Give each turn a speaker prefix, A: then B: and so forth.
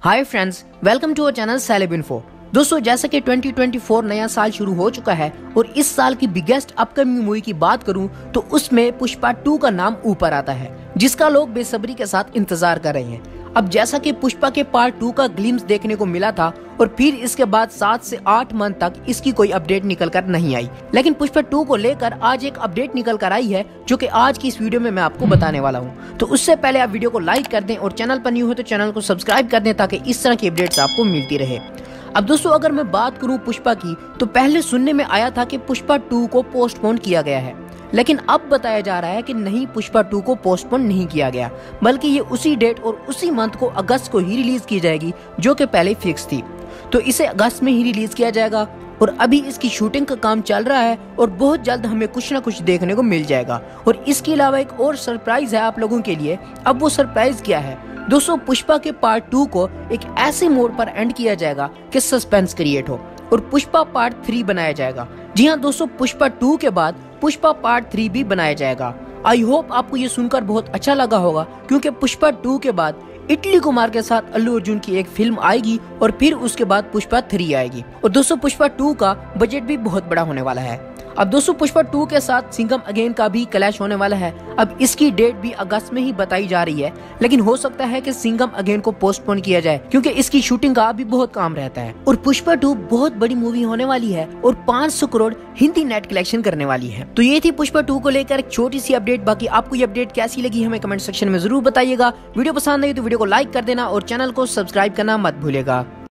A: Hi friends, welcome to our channel Celeb Info. दोस्तों, जैसा कि 2024 नया साल शुरू हो चुका है और इस साल की बिगेस्ट अपकमिंग मूवी की बात करूं तो उसमें पुष्पा 2 का नाम ऊपर आता है, जिसका लोग बेसब्री के साथ इंतजार कर रहे हैं। अब जैसा कि पुष्पा के पार्ट 2 का ग्लिम्स देखने को मिला था और फिर इसके बाद 7 से 8 मंथ तक इसकी कोई अपडेट निकल कर नहीं आई, लेकिन पुष्पा 2 को लेकर आज एक अपडेट निकल कर आई है जो कि आज की इस वीडियो में मैं आपको बताने वाला हूं। तो उससे पहले आप वीडियो को लाइक कर दें और चैनल पर न्यू हो तो चैनल को सब्सक्राइब कर दें ताकि इस तरह की अपडेट्स आपको मिलती रहे। अब दोस्तों, अगर मैं बात करूं पुष्पा की, तो पहले सुनने में आया था कि पुष्पा 2 को पोस्टपोन किया गया है, लेकिन अब बताया जा रहा है कि नहीं, पुष्पा 2 को पोस्टपोन नहीं किया गया, बल्कि ये उसी डेट और उसी मंथ को अगस्त को ही रिलीज की जाएगी जो कि पहले फिक्स थी। तो इसे अगस्त में ही रिलीज किया जाएगा और अभी इसकी शूटिंग का काम चल रहा है और बहुत जल्द हमें कुछ ना कुछ देखने को मिल जाएगा। और इसके अलावा एक और सरप्राइज है आप लोगों के लिए। अब वो सरप्राइज क्या है दोस्तों? पुष्पा के पार्ट 2 को एक ऐसे मोड पर एंड किया जाएगा कि सस्पेंस क्रिएट हो और पुष्पा पार्ट 3 बनाया जाएगा। जी हाँ दोस्तों, पुष्पा 2 के बाद पुष्पा पार्ट 3 भी बनाया जाएगा। आई होप आपको ये सुनकर बहुत अच्छा लगा होगा, क्योंकि पुष्पा 2 के बाद इटली कुमार के साथ अल्लू अर्जुन की एक फिल्म आएगी और फिर उसके बाद पुष्पा 3 आएगी। और दोस्तों, पुष्पा 2 का बजट भी बहुत बड़ा होने वाला है। अब दोस्तों, पुष्पा 2 के साथ सिंघम अगेन का भी क्लैश होने वाला है। अब इसकी डेट भी अगस्त में ही बताई जा रही है, लेकिन हो सकता है कि सिंघम अगेन को पोस्टपोन किया जाए क्योंकि इसकी शूटिंग का अभी बहुत काम रहता है। और पुष्पा 2 बहुत बड़ी मूवी होने वाली है और 500 करोड़ हिंदी नेट कलेक्शन करने वाली है। तो ये थी पुष्पा 2 को लेकर एक छोटी सी अपडेट। बाकी आपको ये अपडेट कैसी लगी हमें कमेंट सेक्शन में जरूर बताइएगा। वीडियो पसंद आई तो वीडियो को लाइक कर देना और चैनल को सब्सक्राइब करना मत भूलेगा।